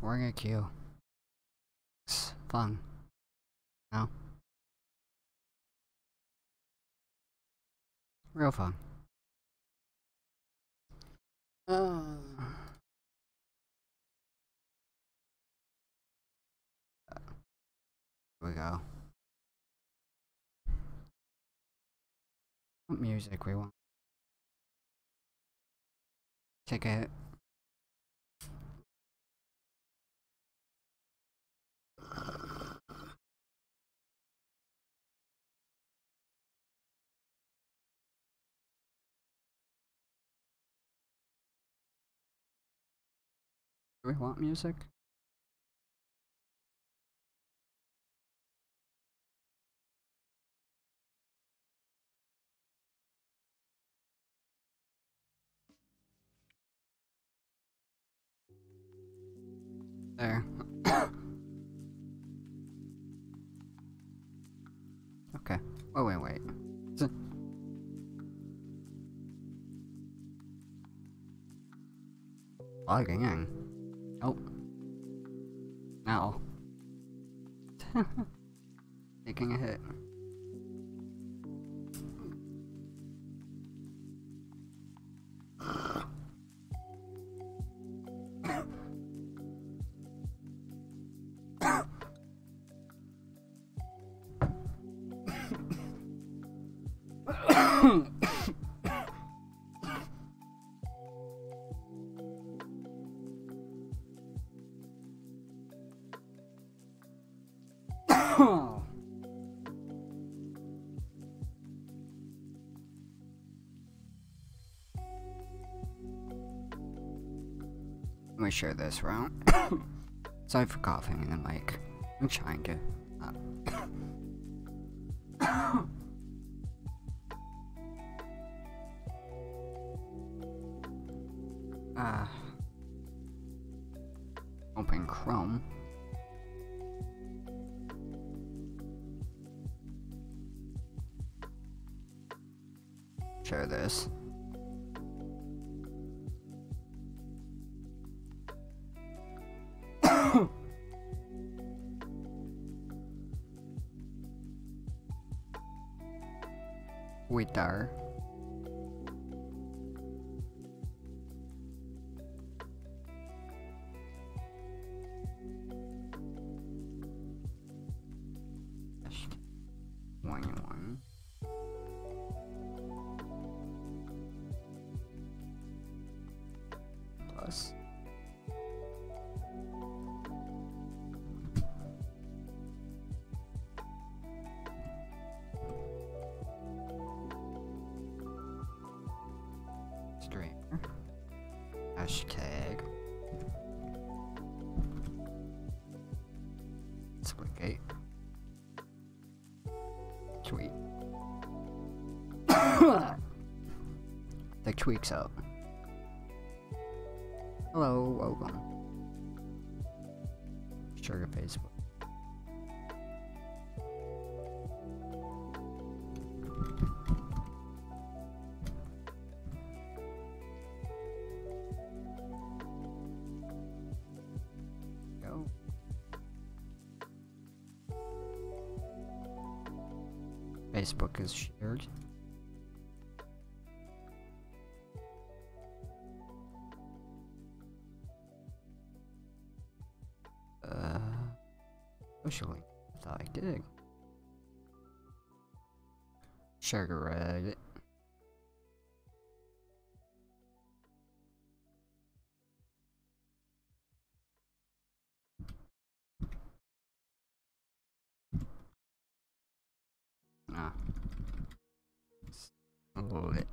wearing a queue. It's fun. No? Real fun. Here we go. What music we want? Ticket. Do we want music? There. Okay. Oh, wait. Logging in. Nope. No. Taking a hit. Let me share this route. Sorry for coughing in the mic. I'm trying to. Open Chrome. Share this. Twitter. One. Plus. Streamer. Hashtag. Splitgate. Tweet. The tweak's up. Hello, welcome. Sugar Facebook. Go. Facebook is shared. Socially, I thought I did. Sugar Reddit. Nah. Lit.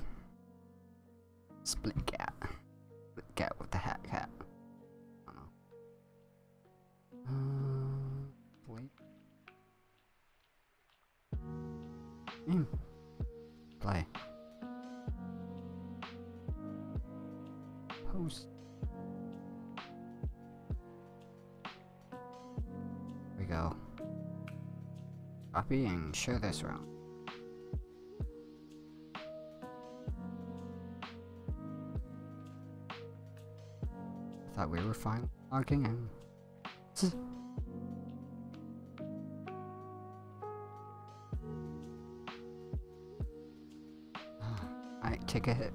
Split cat. Split cat with the hat cat. I don't know. Wait. Play. Post. Here we go. Copy and share this round. Thought we were fine. Logging in. Alright, take a hit.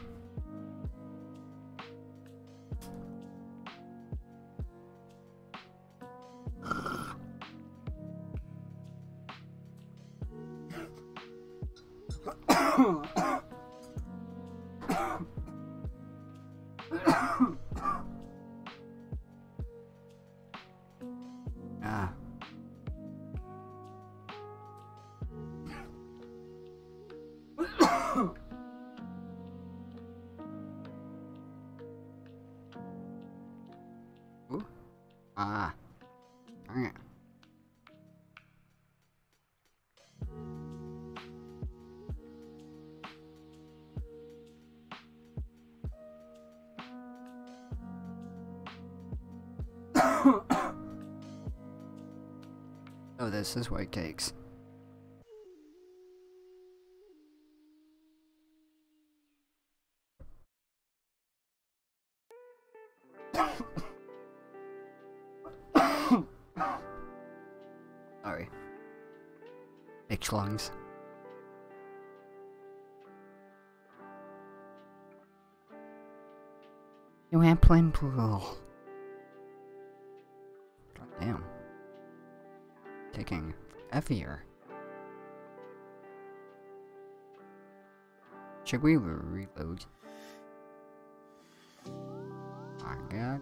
Ah. Ooh. Ah. Darn it. Oh, this is what it takes. Sorry. Bitch lungs. You ain't playing pool. God damn. Taking heavier. Should we reload? My god.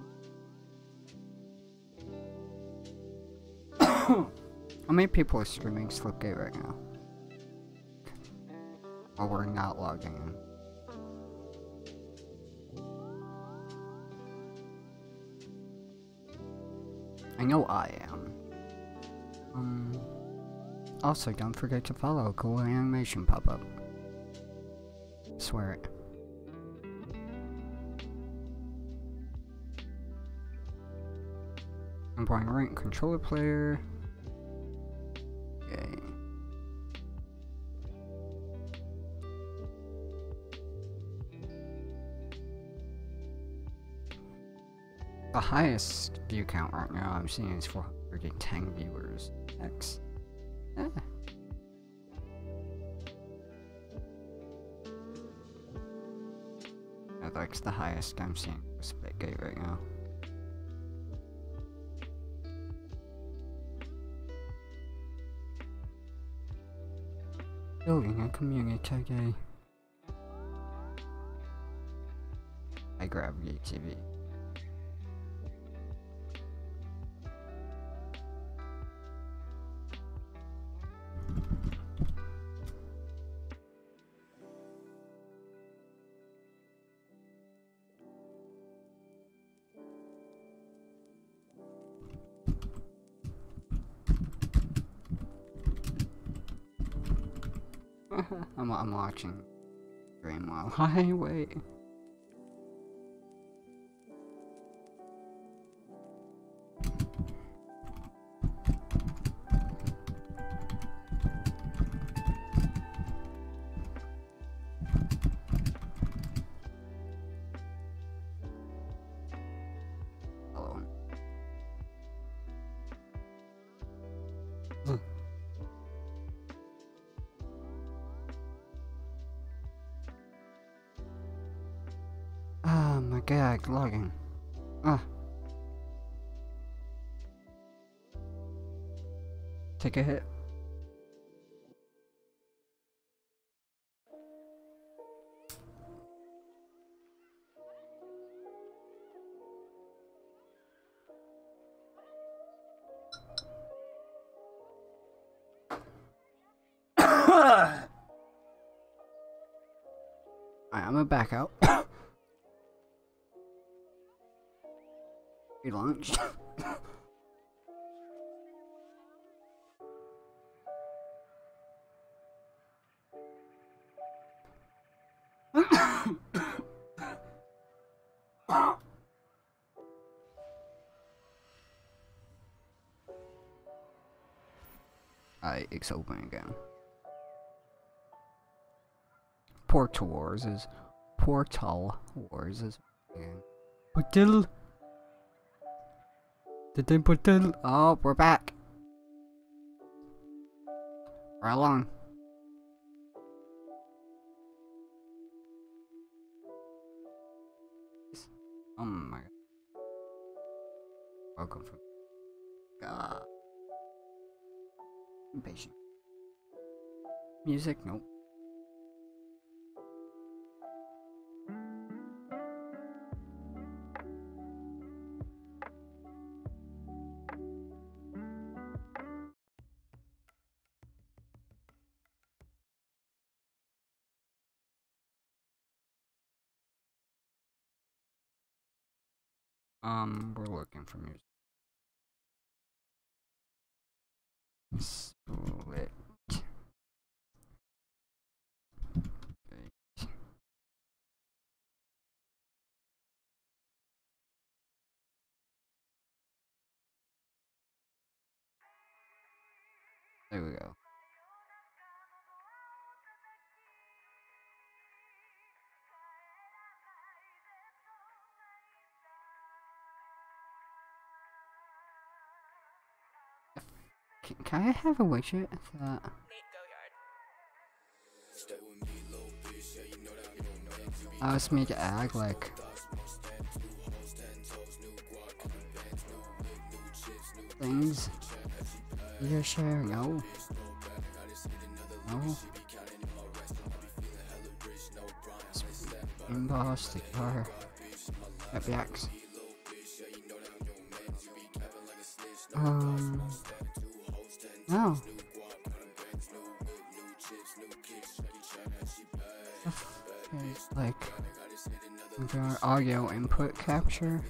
How many people are streaming Slipgate right now? Or we're not logging in. I know I am. Also, don't forget to follow Cool Animation Pop-Up. Swear it. I'm playing right controller player. Yay. The highest view count right now I'm seeing is 410 viewers. X. Eh. That's the highest I'm seeing for Splitgate right now. Building a community. I grab TV. I'm watching stream while I wait. Hello. Oh my god, logging. Take a hit. Alright, I'm gonna back out. We launched. Alright, it's open again. Portal Wars is again. Portal. Oh, we're back. Right along. Oh my god. Welcome from God. Impatient. Music? Nope. We're looking for music. Split. There we go. Can I have a witcher that? Ask me to act like things. You share? No. No. Emboss the car. FX. No. It's like audio input capture.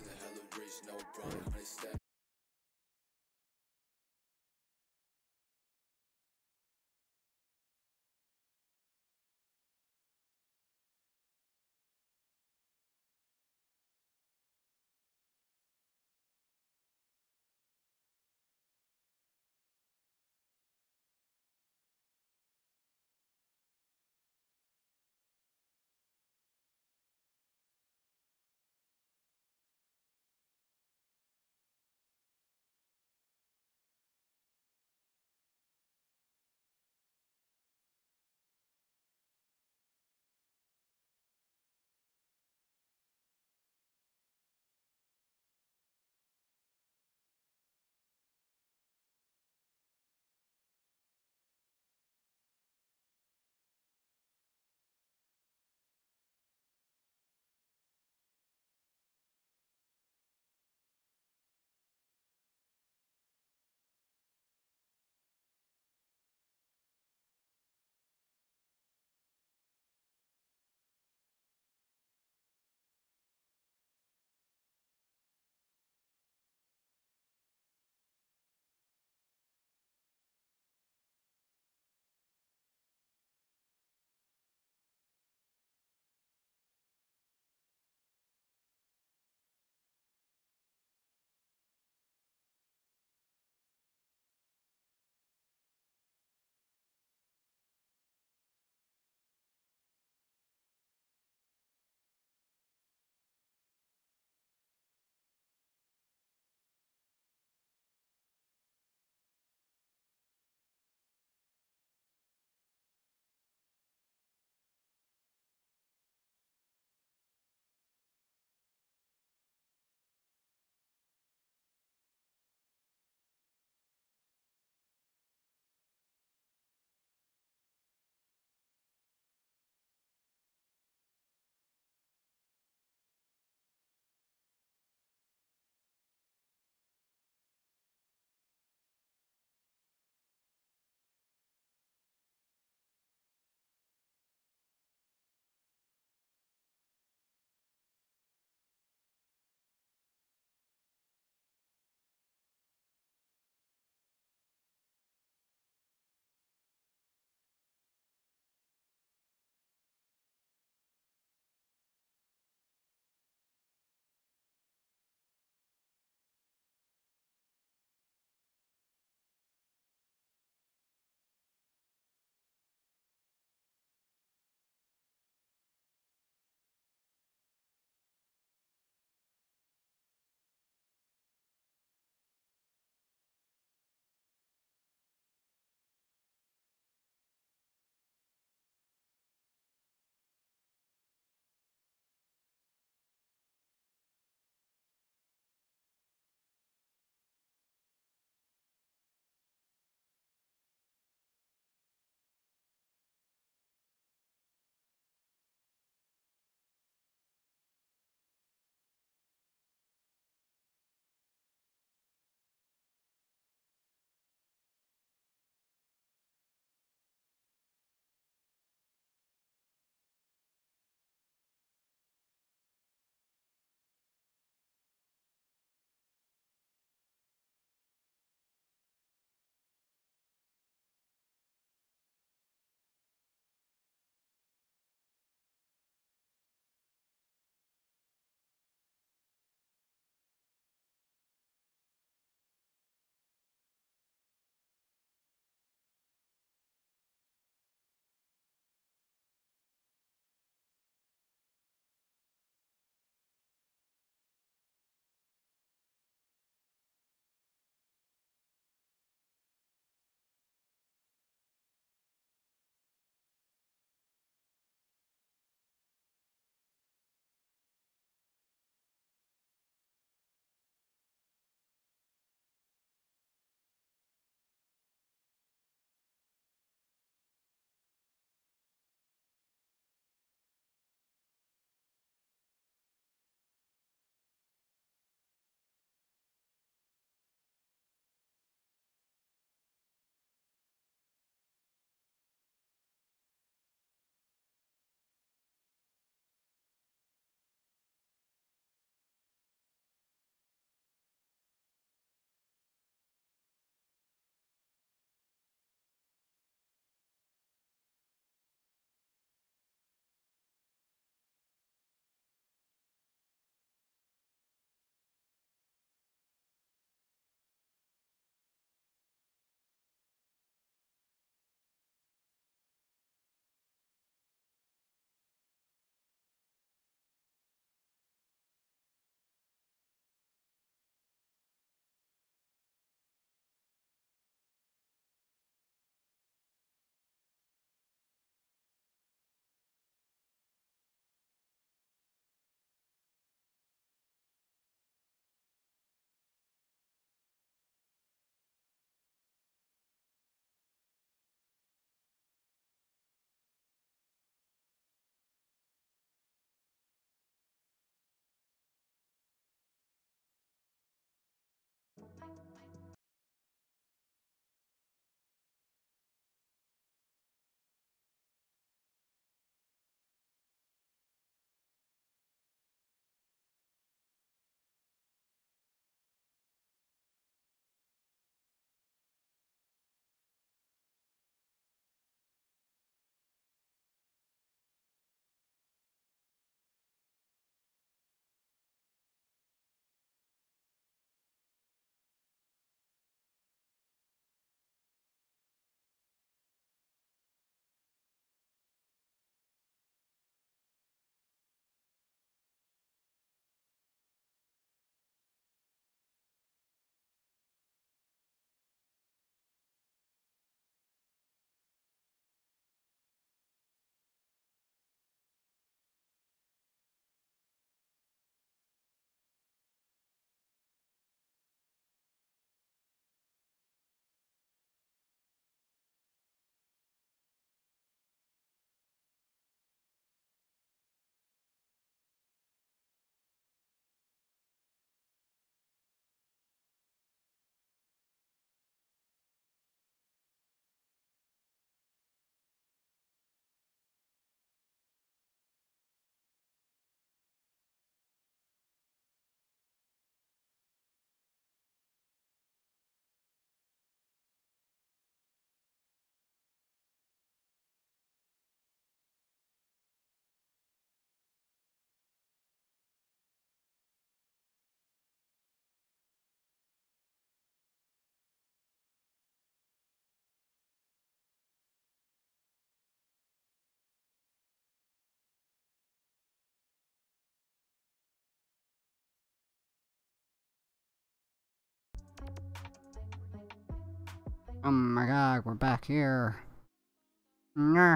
Oh my god, we're back here. Nah.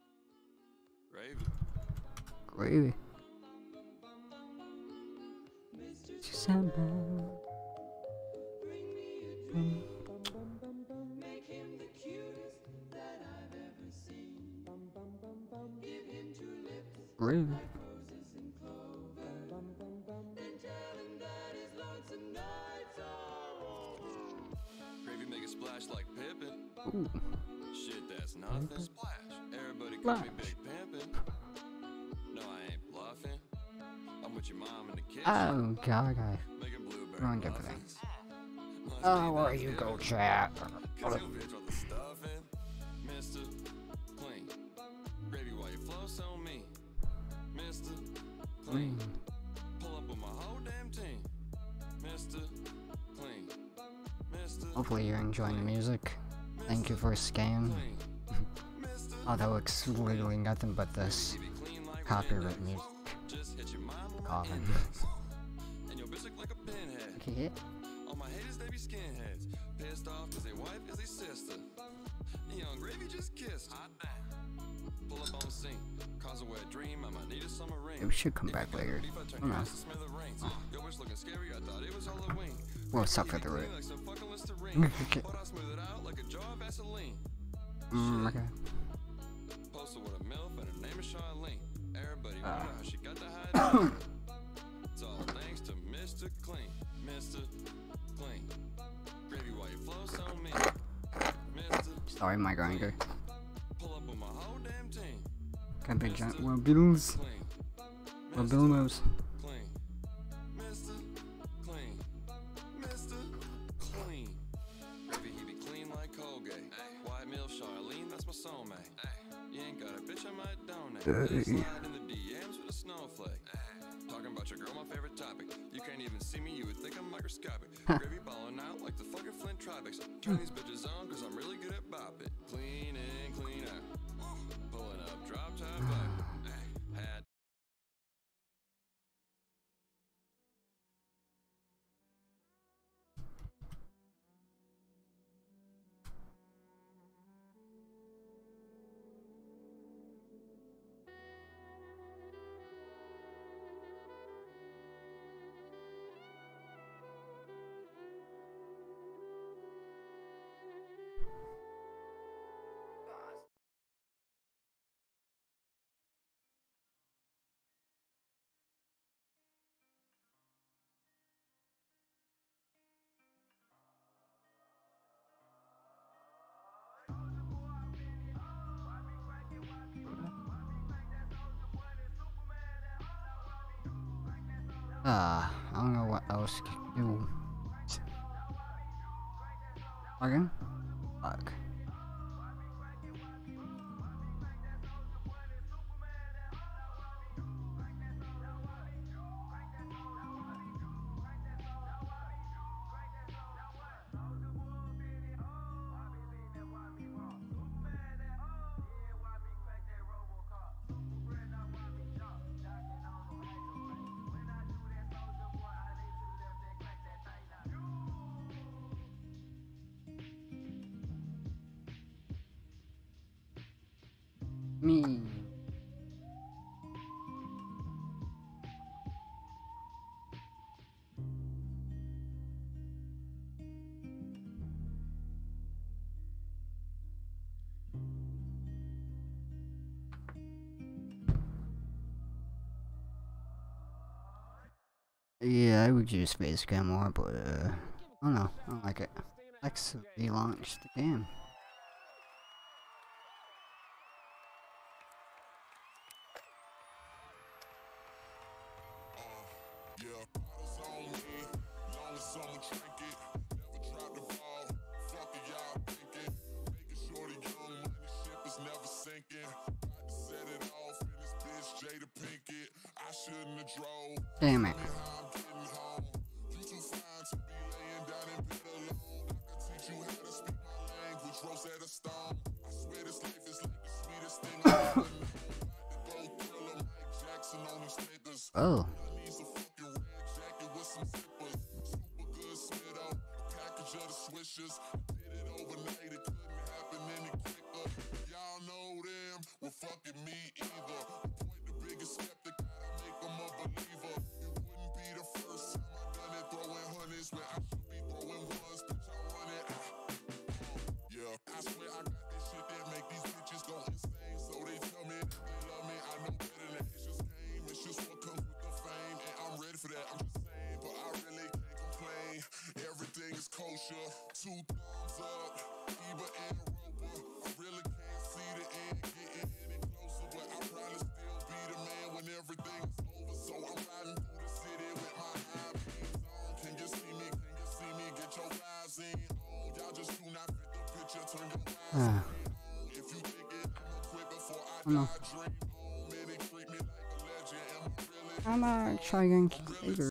Gravy. Gravy. Gravy make a splash like Pippin. Ooh. Shit, that's nothing. Splash. Everybody call me Big Pimpin'. No, I ain't bluffing. I'm with your mom in the kitchen. Oh god, Making blueberry Wrong muffins. everything. Must Oh, be where that you go, good. chat? Cause you bitch all the stuffing. Mr. Clean. Gravy, why you flow so mean? Mr. Clean. Pull up with my whole damn team. Mr. Clean. Mr. Hopefully you're enjoying the music. Thank you for scan. Clean. Oh, that looks literally nothing but this Clean like copyright music. just hit your mom with my Coffin. index. And your bitch look like a pinhead. Okay. All my haters, they be skinheads. Pissed off cause they wife is they sister. Young Gravy just kissed. Hot damn. Pull up on scene. Cause a wet dream. I might need a summer ring. We should come back later. Oh no. Your bitch looking scary. I thought it was Halloween. Well, stop for the root. Like some fucking Listerine. Okay. But I smooth it out like a jar of Vaseline. Okay. Posted with a MILF and her name is Charlene. Everybody wonder how she got the hide. It's all thanks to Mr. Clean. Mr. Clean. Gravy, why you flow so mean? Mr. Sorry, my grinder. Pull up with my whole damn team. Got big giant well bills. Clean. Well bill moves. Clean. Mr. Clean. Mr. Clean. Gravy, he be clean like Colgate. White MILF Charlene, that's my soulmate. You ain't got a bitch, I might donate. Slide in the DMs with a snowflake. Talking about your girl, my favorite topic. You can't even see me, you would think I'm microscopic. Gravy balling out like the fucking Flint Tropics. Turn these bitches on, cause I'm really good at bopping. Clean in, clean out. Pulling up, drop top back. Hat. I don't know what else to do. Again? Fuck. Me. Yeah, I would use Facecam more, but I don't know. I don't like it. Let's relaunch the game. Damn it. Oh. Skirmishes, did it overnight, it couldn't happen any quicker. Y'all know them, well fucking me either. Point the biggest skeptic, gotta make them a believer. It wouldn't be the first time I done it, throwing hundreds when I should be throwing ones, bitch, I run it. Yeah, I swear I got this shit that make these bitches go insane. So they tell me that they love me, I know better than it's just game. It's just what comes with the fame, and I'm ready for that, I'm just saying. But I really can't complain, everything is kosher. 2 thumbs up, Eva and Roper. I really can't see the end getting any closer, but I'll probably still be the man when everything is over. So I'm riding through the city with my high beams on. Can you see me? Can you see me? Get your eyes in on. Y'all just do not fit the picture, turn your eyes on. If you think it, I'ma quit before I die. Dream on, many treat me like a legend. Am I really? I'm try again later.